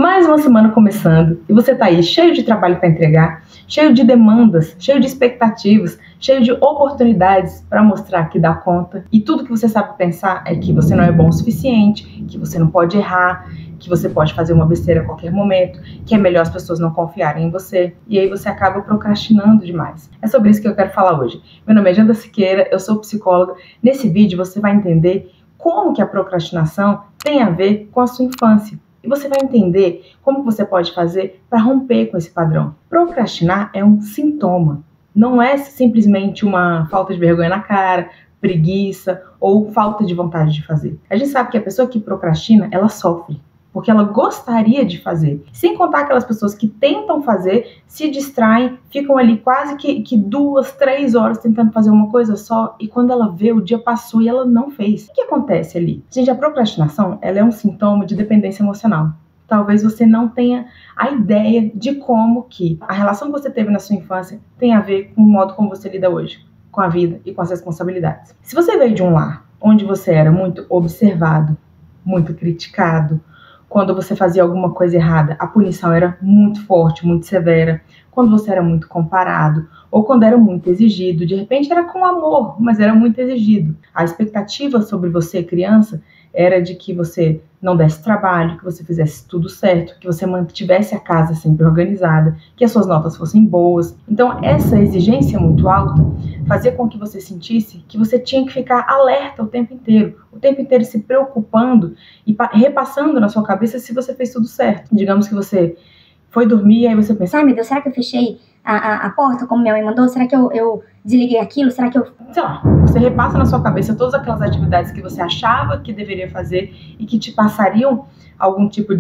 Mais uma semana começando e você tá aí cheio de trabalho para entregar, cheio de demandas, cheio de expectativas, cheio de oportunidades para mostrar que dá conta e tudo que você sabe pensar é que você não é bom o suficiente, que você não pode errar, que você pode fazer uma besteira a qualquer momento, que é melhor as pessoas não confiarem em você e aí você acaba procrastinando demais. É sobre isso que eu quero falar hoje. Meu nome é Janda Siqueira, eu sou psicóloga. Nesse vídeo você vai entender como que a procrastinação tem a ver com a sua infância. E você vai entender como você pode fazer para romper com esse padrão. Procrastinar é um sintoma. Não é simplesmente uma falta de vergonha na cara, preguiça ou falta de vontade de fazer. A gente sabe que a pessoa que procrastina, ela sofre, porque ela gostaria de fazer. Sem contar aquelas pessoas que tentam fazer, se distraem, ficam ali quase que 2, 3 horas tentando fazer uma coisa só e quando ela vê, o dia passou e ela não fez. O que acontece ali? Gente, a procrastinação, ela é um sintoma de dependência emocional. Talvez você não tenha a ideia de como que a relação que você teve na sua infância tem a ver com o modo como você lida hoje, com a vida e com as responsabilidades. Se você veio de um lar onde você era muito observado, muito criticado, quando você fazia alguma coisa errada, a punição era muito forte, muito severa. Quando você era muito comparado, ou quando era muito exigido, de repente era com amor, mas era muito exigido. A expectativa sobre você, criança, era de que você não desse trabalho, que você fizesse tudo certo, que você mantivesse a casa sempre organizada, que as suas notas fossem boas. Então, essa exigência muito alta fazia com que você sentisse que você tinha que ficar alerta o tempo inteiro se preocupando e repassando na sua cabeça se você fez tudo certo. Digamos que você foi dormir e aí você pensa, ai meu Deus, será que eu fechei a porta como minha mãe mandou? Será que eu desliguei aquilo? Será que eu... Sei lá, você repassa na sua cabeça todas aquelas atividades que você achava que deveria fazer e que te passariam algum tipo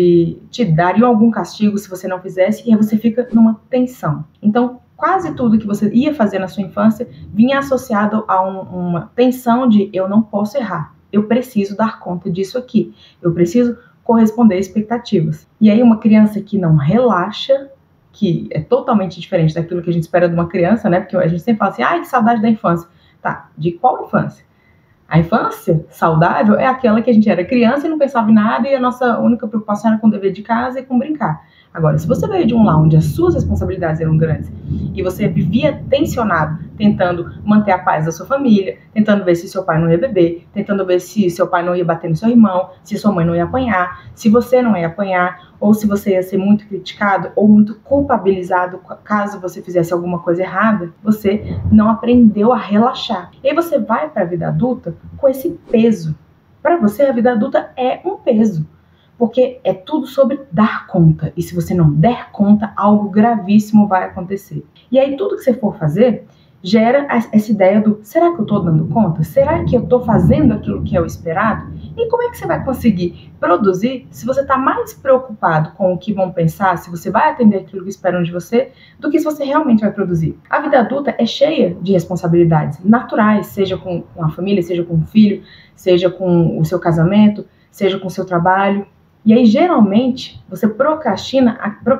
te dariam algum castigo se você não fizesse, e aí você fica numa tensão. Então, quase tudo que você ia fazer na sua infância vinha associado a uma tensão de eu não posso errar, eu preciso dar conta disso aqui, eu preciso corresponder a expectativas. E aí uma criança que não relaxa, que é totalmente diferente daquilo que a gente espera de uma criança, né? Porque a gente sempre fala assim, ai, que saudade da infância. Tá, de qual infância? A infância saudável é aquela que a gente era criança e não pensava em nada e a nossa única preocupação era com o dever de casa e com brincar. Agora, se você veio de um lar onde as suas responsabilidades eram grandes e você vivia tensionado, tentando manter a paz da sua família, tentando ver se seu pai não ia beber, tentando ver se seu pai não ia bater no seu irmão, se sua mãe não ia apanhar, se você não ia apanhar, ou se você ia ser muito criticado ou muito culpabilizado caso você fizesse alguma coisa errada, você não aprendeu a relaxar. E aí você vai para a vida adulta com esse peso. Para você, a vida adulta é um peso. Porque é tudo sobre dar conta. E se você não der conta, algo gravíssimo vai acontecer. E aí tudo que você for fazer gera essa ideia do será que eu estou dando conta? Será que eu estou fazendo aquilo que é o esperado? E como é que você vai conseguir produzir se você está mais preocupado com o que vão pensar, se você vai atender aquilo que esperam de você, do que se você realmente vai produzir? A vida adulta é cheia de responsabilidades naturais, seja com a família, seja com o filho, seja com o seu casamento, seja com o seu trabalho. E aí, geralmente, você procrastina,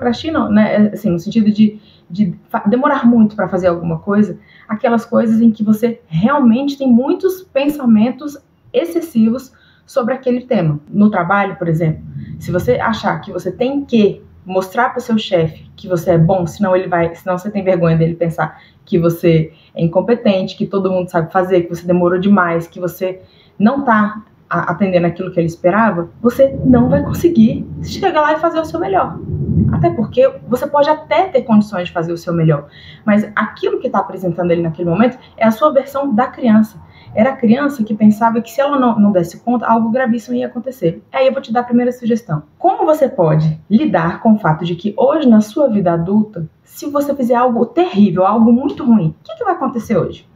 né, assim, no sentido de demorar muito para fazer alguma coisa, aquelas coisas em que você realmente tem muitos pensamentos excessivos sobre aquele tema. No trabalho, por exemplo, se você achar que você tem que mostrar para o seu chefe que você é bom, senão você tem vergonha dele pensar que você é incompetente, que todo mundo sabe fazer, que você demorou demais, que você não está atendendo aquilo que ele esperava, você não vai conseguir chegar lá e fazer o seu melhor. Até porque você pode até ter condições de fazer o seu melhor, mas aquilo que está apresentando ele naquele momento é a sua versão da criança. Era a criança que pensava que se ela não desse conta, algo gravíssimo ia acontecer. Aí eu vou te dar a primeira sugestão. Como você pode lidar com o fato de que hoje, na sua vida adulta, se você fizer algo terrível, algo muito ruim, o que vai acontecer hoje?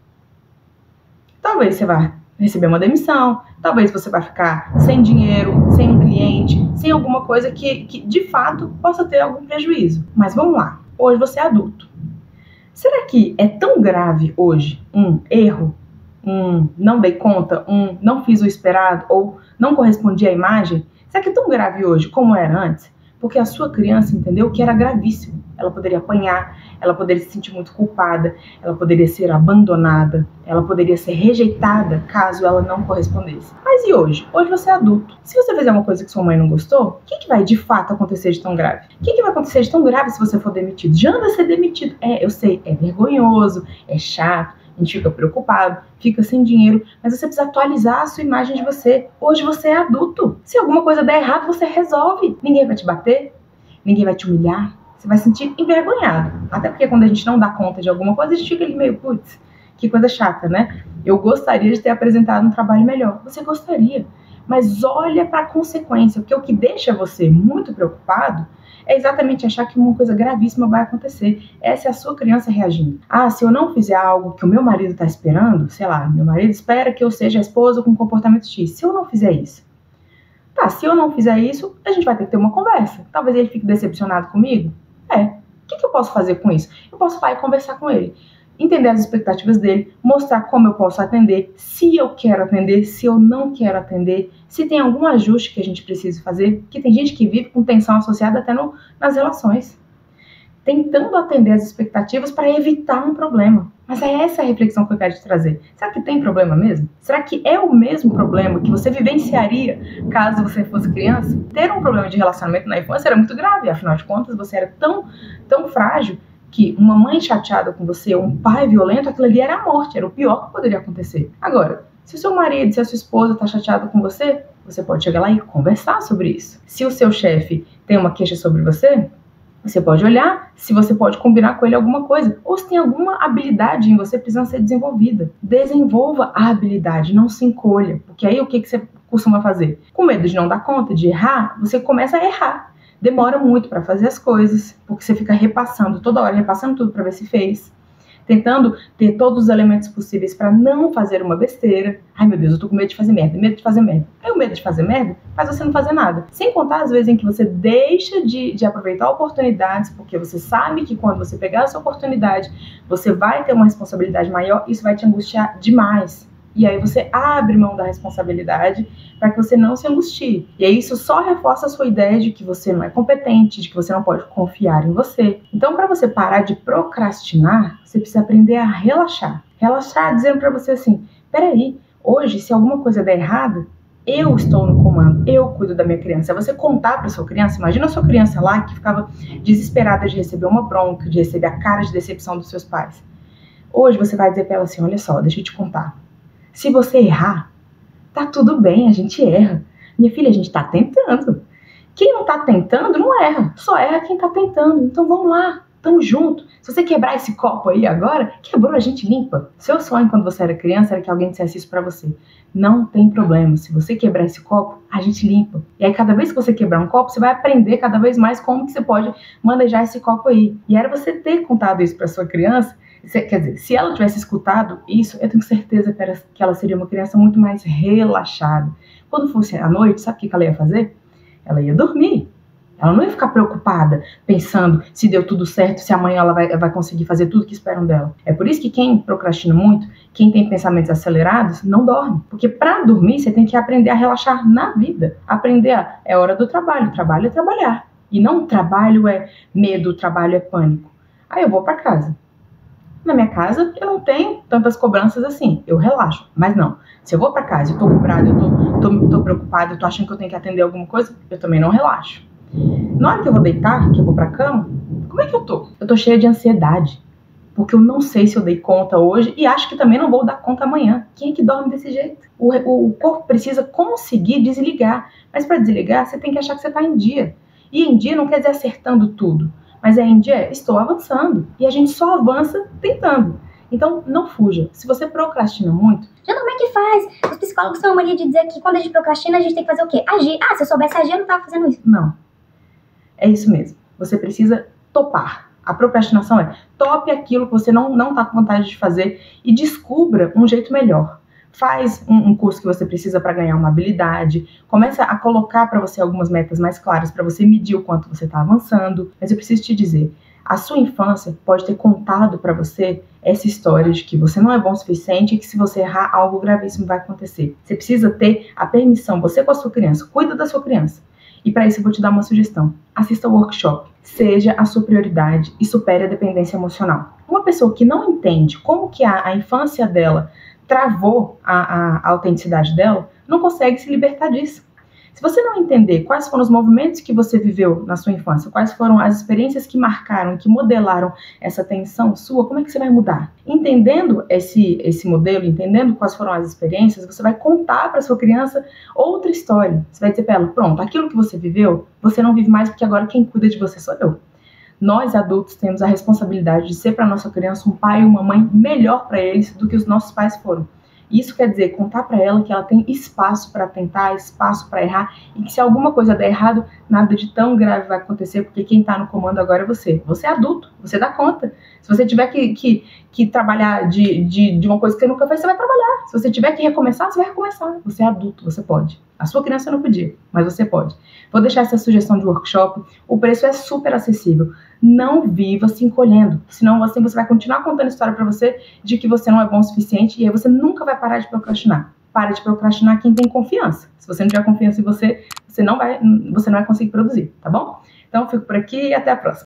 Talvez você vá receber uma demissão, talvez você vai ficar sem dinheiro, sem um cliente, sem alguma coisa que de fato possa ter algum prejuízo. Mas vamos lá, hoje você é adulto. Será que é tão grave hoje um erro, não dei conta, não fiz o esperado ou não correspondi à imagem? Será que é tão grave hoje como era antes? Porque a sua criança entendeu que era gravíssimo. ela poderia apanhar, ela poderia se sentir muito culpada, ela poderia ser abandonada, ela poderia ser rejeitada caso ela não correspondesse. Mas e hoje? Hoje você é adulto. Se você fizer uma coisa que sua mãe não gostou, o que vai de fato acontecer de tão grave? O que vai acontecer de tão grave se você for demitido? Já anda a ser demitido. Eu sei, é vergonhoso, é chato, a gente fica preocupado, fica sem dinheiro, mas você precisa atualizar a sua imagem de você. Hoje você é adulto. Se alguma coisa der errado, você resolve. Ninguém vai te bater, ninguém vai te humilhar. Você vai se sentir envergonhado. Até porque quando a gente não dá conta de alguma coisa, a gente fica ali meio, putz, que coisa chata, né? Eu gostaria de ter apresentado um trabalho melhor. Você gostaria. Mas olha para a consequência, porque o que deixa você muito preocupado é exatamente achar que uma coisa gravíssima vai acontecer. Essa é a sua criança reagindo. Se eu não fizer algo que o meu marido está esperando, sei lá, meu marido espera que eu seja a esposa com comportamento X. Se eu não fizer isso, se eu não fizer isso, a gente vai ter que ter uma conversa. Talvez ele fique decepcionado comigo. O que eu posso fazer com isso? Eu posso ir lá e conversar com ele, entender as expectativas dele, mostrar como eu posso atender, se eu quero atender, se eu não quero atender, se tem algum ajuste que a gente precisa fazer, porque tem gente que vive com tensão associada até nas relações, tentando atender as expectativas para evitar um problema. Mas é essa a reflexão que eu quero te trazer. Será que tem problema mesmo? Será que é o mesmo problema que você vivenciaria caso você fosse criança? Ter um problema de relacionamento na infância era muito grave, afinal de contas você era tão frágil que uma mãe chateada com você, ou um pai violento, aquilo ali era a morte, era o pior que poderia acontecer. Agora, se o seu marido, se a sua esposa está chateada com você, você pode chegar lá e conversar sobre isso. Se o seu chefe tem uma queixa sobre você pode olhar se você pode combinar com ele alguma coisa, ou se tem alguma habilidade em você precisando ser desenvolvida. Desenvolva a habilidade, não se encolha, porque aí o que você costuma fazer? Com medo de não dar conta, de errar, você começa a errar. Demora muito para fazer as coisas, porque você fica repassando toda hora, repassando tudo para ver se fez. Tentando ter todos os elementos possíveis para não fazer uma besteira. Ai meu Deus, eu tô com medo de fazer merda, medo de fazer merda. Aí o medo de fazer merda faz você não fazer nada. Sem contar as vezes em que você deixa de aproveitar oportunidades, porque você sabe que quando você pegar essa oportunidade, você vai ter uma responsabilidade maior, isso vai te angustiar demais. E aí você abre mão da responsabilidade para que você não se angustie. E aí isso só reforça a sua ideia de que você não é competente, de que você não pode confiar em você. Então, para você parar de procrastinar, você precisa aprender a relaxar. Relaxar dizendo para você assim, peraí, hoje se alguma coisa der errado, eu estou no comando, eu cuido da minha criança. É você contar para sua criança, imagina a sua criança lá que ficava desesperada de receber uma bronca, de receber a cara de decepção dos seus pais. Hoje você vai dizer para ela assim, olha só, deixa eu te contar. Se você errar, tá tudo bem, a gente erra. Minha filha, a gente tá tentando. Quem não tá tentando, não erra. Só erra quem tá tentando. Então vamos lá, tamo junto. Se você quebrar esse copo aí agora, quebrou, a gente limpa. Seu sonho quando você era criança era que alguém dissesse isso pra você. Não tem problema, se você quebrar esse copo, a gente limpa. E aí cada vez que você quebrar um copo, você vai aprender cada vez mais como que você pode manejar esse copo aí. E era você ter contado isso pra sua criança. Quer dizer, se ela tivesse escutado isso, eu tenho certeza que ela seria uma criança muito mais relaxada. Quando fosse à noite, sabe o que ela ia fazer? Ela ia dormir. Ela não ia ficar preocupada, pensando se deu tudo certo, se amanhã ela vai conseguir fazer tudo que esperam dela. É por isso que quem procrastina muito, quem tem pensamentos acelerados, não dorme. Porque para dormir, você tem que aprender a relaxar na vida. É hora do trabalho. Trabalho é trabalhar. E não trabalho é medo, trabalho é pânico. Aí eu vou para casa. Na minha casa, eu não tenho tantas cobranças assim. Eu relaxo. Mas não. Se eu vou pra casa, eu tô cobrada, eu tô preocupada, eu tô achando que eu tenho que atender alguma coisa, eu também não relaxo. Na hora que eu vou deitar, que eu vou pra cama, como é que eu tô? Eu tô cheia de ansiedade. Porque eu não sei se eu dei conta hoje e acho que também não vou dar conta amanhã. Quem é que dorme desse jeito? O corpo precisa conseguir desligar. Mas pra desligar, você tem que achar que você tá em dia. E em dia não quer dizer acertando tudo. Mas em dia, estou avançando. E a gente só avança tentando. Então, não fuja. Se você procrastina muito... Já como é que faz? Os psicólogos têm uma mania de dizer que quando a gente procrastina, a gente tem que fazer o quê? Agir. Se eu soubesse agir, eu não estava fazendo isso. Não. É isso mesmo. Você precisa topar. A procrastinação é tope aquilo que você não está com vontade de fazer e descubra um jeito melhor. Faz um curso que você precisa para ganhar uma habilidade, começa a colocar para você algumas metas mais claras para você medir o quanto você está avançando. Mas eu preciso te dizer, a sua infância pode ter contado para você essa história de que você não é bom o suficiente e que se você errar, algo gravíssimo vai acontecer. Você precisa ter a permissão, você com a sua criança, cuida da sua criança. E para isso eu vou te dar uma sugestão. Assista ao workshop. Seja a sua prioridade e supere a dependência emocional. Uma pessoa que não entende como que a infância dela travou a autenticidade dela, não consegue se libertar disso. Se você não entender quais foram os movimentos que você viveu na sua infância, quais foram as experiências que marcaram, que modelaram essa tensão sua, como é que você vai mudar? Entendendo esse modelo, entendendo quais foram as experiências, você vai contar para sua criança outra história. Você vai dizer para ela, pronto, aquilo que você viveu, você não vive mais porque agora quem cuida de você sou eu. Nós, adultos, temos a responsabilidade de ser para nossa criança um pai e uma mãe melhor para eles do que os nossos pais foram. Isso quer dizer contar para ela que ela tem espaço para tentar, espaço para errar e que se alguma coisa der errado, nada de tão grave vai acontecer, porque quem está no comando agora é você. Você é adulto, você dá conta. Se você tiver que trabalhar de uma coisa que você nunca fez, você vai trabalhar. Se você tiver que recomeçar, você vai recomeçar. Você é adulto, você pode. A sua criança não podia, mas você pode. Vou deixar essa sugestão de workshop. O preço é super acessível. Não viva se encolhendo, senão assim você vai continuar contando história para você de que você não é bom o suficiente e aí você nunca vai parar de procrastinar. Para de procrastinar quem tem confiança. Se você não tiver confiança em você, você não vai conseguir produzir, tá bom? Então eu fico por aqui e até a próxima.